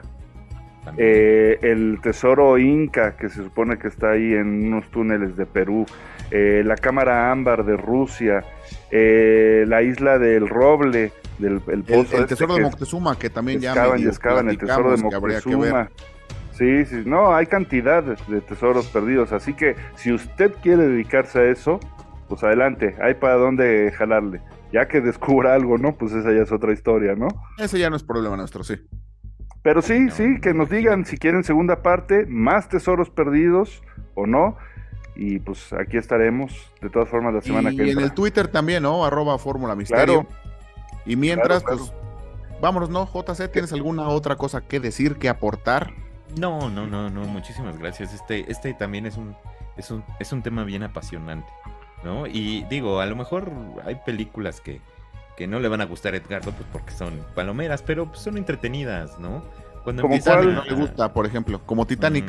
el tesoro inca que se supone que está ahí en unos túneles de Perú, la cámara ámbar de Rusia, la isla del Roble, el tesoro de Moctezuma, que también excavan el tesoro de Moctezuma. Sí, no, hay cantidad de tesoros perdidos, así que si usted quiere dedicarse a eso, pues adelante, hay para dónde jalarle. Ya que descubra algo, ¿no? Pues esa ya es otra historia, ¿no? Ese ya no es problema nuestro, sí. Pero sí, que nos digan si quieren segunda parte, más tesoros perdidos o no, y pues aquí estaremos, de todas formas, la semana que entra. Y en el Twitter también, ¿no? @Fórmula Misterio. Claro. Y mientras, pues, vámonos, ¿no? JC, ¿tienes alguna otra cosa que decir, que aportar? No, muchísimas gracias. Este también es un tema bien apasionante, ¿no? Y digo, a lo mejor hay películas que no le van a gustar a Edgardo, pues porque son palomeras, pero pues, son entretenidas, ¿no? Cuando ¿como cuál no le gusta, por ejemplo? Como Titanic.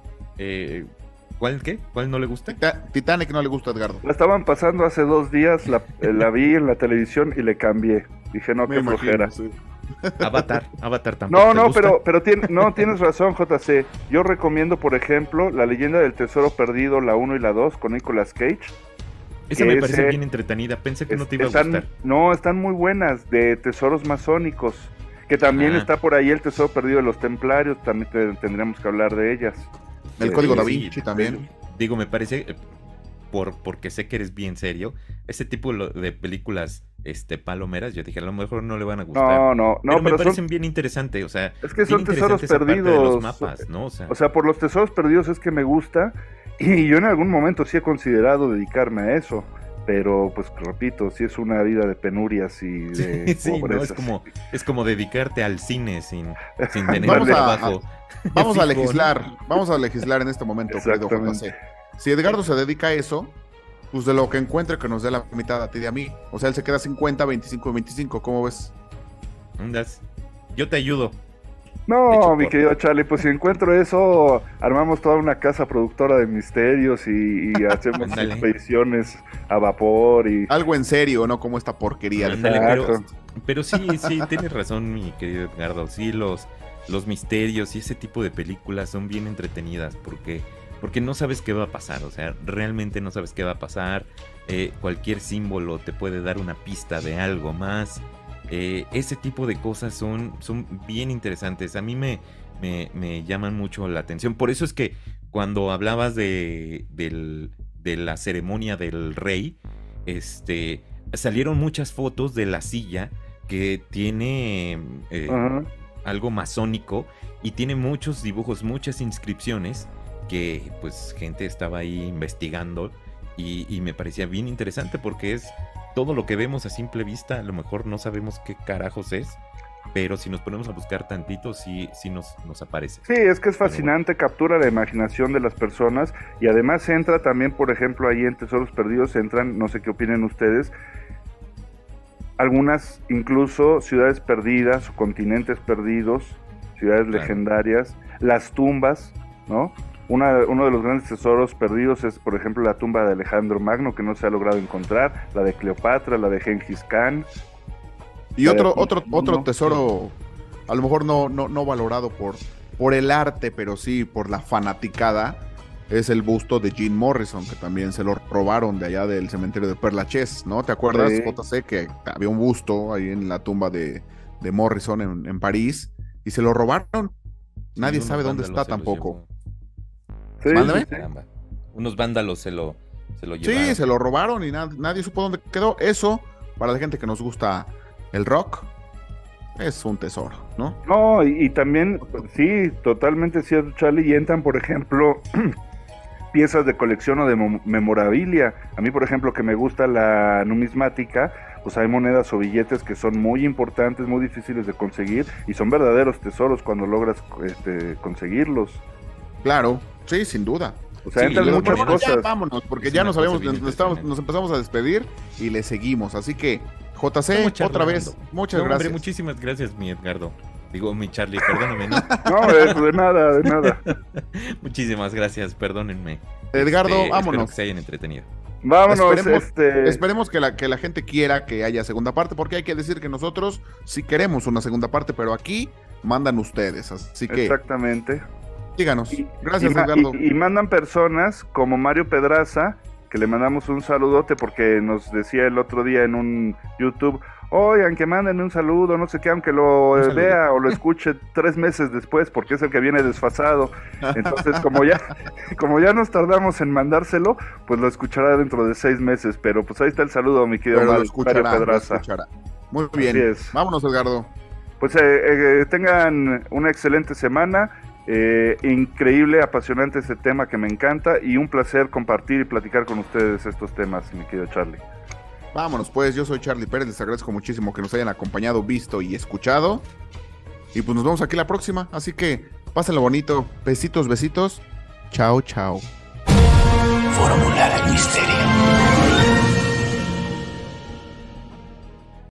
¿Cuál qué? ¿Cuál no le gusta? Titanic no le gusta a Edgardo. La estaban pasando hace 2 días, la vi en la televisión y le cambié. Dije, no, qué flojera. Sí. Avatar tampoco. No, pero tienes razón, JC. Yo recomiendo, por ejemplo, La leyenda del tesoro perdido, la 1 y la 2, con Nicolas Cage. Esa me parece bien entretenida, pensé que no te iba a gustar. No, están muy buenas, de tesoros masónicos. Que también está por ahí el tesoro perdido de los templarios, también tendríamos que hablar de ellas. El código Da Vinci también. Digo, me parece, porque sé que eres bien serio, ese tipo de películas palomeras, yo dije, a lo mejor no le van a gustar. No, pero me parecen bien interesantes, o sea, es que son tesoros perdidos de los mapas, ¿no? O sea, por los tesoros perdidos es que me gusta, y yo en algún momento sí he considerado dedicarme a eso, pero pues repito, sí es una vida de penurias y de pobreza. No, es como dedicarte al cine sin tener un trabajo. Vamos a legislar en este momento, querido JC. Si Edgardo se dedica a eso, pues de lo que encuentre que nos dé la mitad a ti y a mí. O sea, él se queda 50, 25, 25, ¿cómo ves? Yo te ayudo. No, mi querido Charlie, pues si encuentro eso, armamos toda una casa productora de misterios y hacemos expediciones a vapor y... Algo en serio, ¿no? Como esta porquería. Pero sí, tienes razón, mi querido Edgardo. Sí, los misterios y ese tipo de películas son bien entretenidas porque no sabes qué va a pasar, o sea, realmente no sabes qué va a pasar. Cualquier símbolo te puede dar una pista de algo más. Ese tipo de cosas son bien interesantes. A mí me llaman mucho la atención. Por eso es que cuando hablabas de la ceremonia del rey, salieron muchas fotos de la silla que tiene algo masónico y tiene muchos dibujos, muchas inscripciones que pues gente estaba ahí investigando y me parecía bien interesante porque es todo lo que vemos a simple vista. A lo mejor no sabemos qué carajos es, pero si nos ponemos a buscar tantito sí nos aparece. Sí, es que es fascinante, captura la imaginación de las personas y además entra también, por ejemplo, ahí en Tesoros Perdidos entran, no sé qué opinen ustedes, algunas incluso ciudades perdidas o continentes perdidos ciudades legendarias, las tumbas, ¿no? Uno de los grandes tesoros perdidos es, por ejemplo, la tumba de Alejandro Magno, que no se ha logrado encontrar, la de Cleopatra, la de Gengis Khan. Y otro tesoro, a lo mejor no valorado por el arte, pero sí por la fanaticada, es el busto de Jim Morrison, que también se lo robaron de allá del cementerio de Père Lachaise, ¿no? ¿Te acuerdas, sí, JC, que había un busto ahí en la tumba de Morrison en París, y se lo robaron? Nadie sabe dónde está tampoco. Sí, sí. Unos vándalos se lo llevaron. Sí, se lo robaron y nadie supo dónde quedó. Eso, para la gente que nos gusta el rock, es un tesoro, ¿no? No, y también, sí, totalmente cierto, Charlie, y entran, por ejemplo, piezas de colección o de memorabilia. A mí, por ejemplo, que me gusta la numismática, pues hay monedas o billetes que son muy importantes, muy difíciles de conseguir, y son verdaderos tesoros cuando logras conseguirlos. Claro, sí, sin duda. O sea, entran muchas cosas. Ya vámonos, porque ya nos empezamos a despedir y le seguimos. Así que, JC, otra vez, muchas gracias. Hombre, muchísimas gracias, mi Edgardo. Digo, mi Charlie, perdóname, ¿no? No, de nada. Muchísimas gracias, perdónenme. Edgardo, vámonos. Espero que se hayan entretenido. Vámonos, esperemos que la gente quiera que haya segunda parte, porque hay que decir que nosotros sí queremos una segunda parte, pero aquí mandan ustedes, así que... Exactamente. Díganos. Gracias, Edgardo. Y mandan personas como Mario Pedraza, que le mandamos un saludote porque nos decía el otro día en un YouTube, oigan, que manden un saludo, no sé qué, aunque lo vea o lo escuche 3 meses después, porque es el que viene desfasado. Entonces, como ya nos tardamos en mandárselo, pues lo escuchará dentro de 6 meses. Pero pues ahí está el saludo, mi querido Mario Pedraza. Muy bien. Vámonos, Edgardo. Pues tengan una excelente semana. Increíble, apasionante este tema que me encanta, y un placer compartir y platicar con ustedes estos temas, mi querido Charlie. Vámonos pues, yo soy Charlie Pérez, les agradezco muchísimo que nos hayan acompañado, visto y escuchado, y pues nos vemos aquí la próxima, así que pásenlo bonito, besitos, chao. Fórmula del misterio.